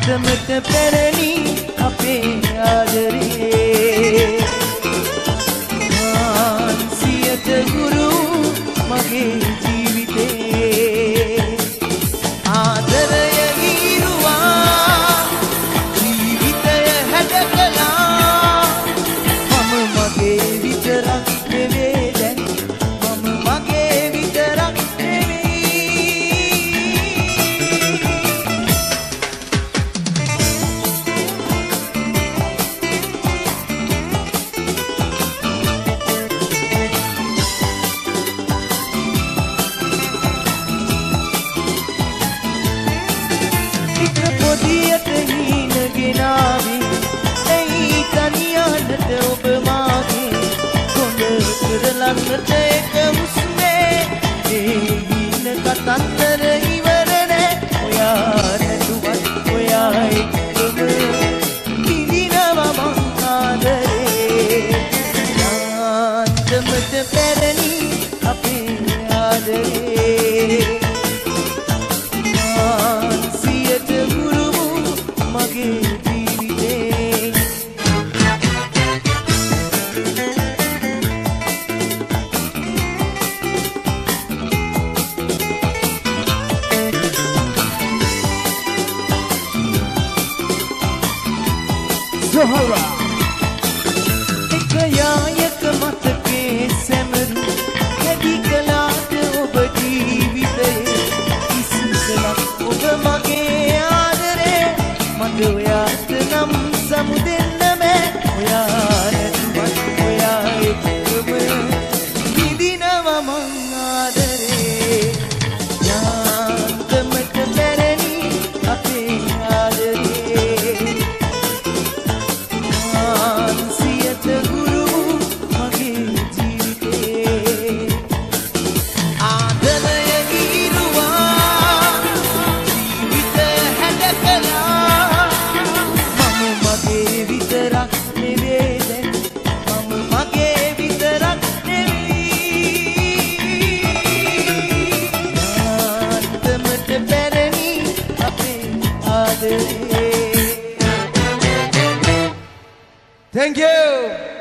අන්තමට පැරණි අපේ ආදරේ මාන්සියට ගුරු මගේ ජීවිතේ ආදරය ගිරුවා ජීවිතය හැඩකලා මම මගේ විතරක් නෙවේ දැන් මම මගේ විතරක් පොදියට හීන ගෙනාවේ ඇයි තනියන්නට ඔබ මාගේ කොඳ කරලන්නට එක හුස්මේ ඒ හීන කතන්දර ඉවර නෑ ඔයා නැතුවත් ඔයා එක්කම විඳිනවා මං ආදරේ යාන්තමට පැරණි අපේ ආදරේ මගේ ජීවිතේ Zohra එක යායක මතකේ සැමරු හැදි කලාට ඔබ ජීවිතයේ ඉස්සලක් ඔබ මගේ ආදරේ මට ඔයාට නම් සමුදෙන්න මෑ ඔයා නැතුවත් ඔයා එක්කම විඳිනවා මං ආදරේ යාන්තමට පැරණි අපේ ආදරේ මාන්සියට ගුරු මගේ ජීවිතේ ආදරය ගිරුවා ජීවිතය හැඩකලා මගේ විතරක් නෙවේ දැන් මම මගේ විතරක් නෙවී අන්තමට පැරණි අපේ ආදරේ Thank you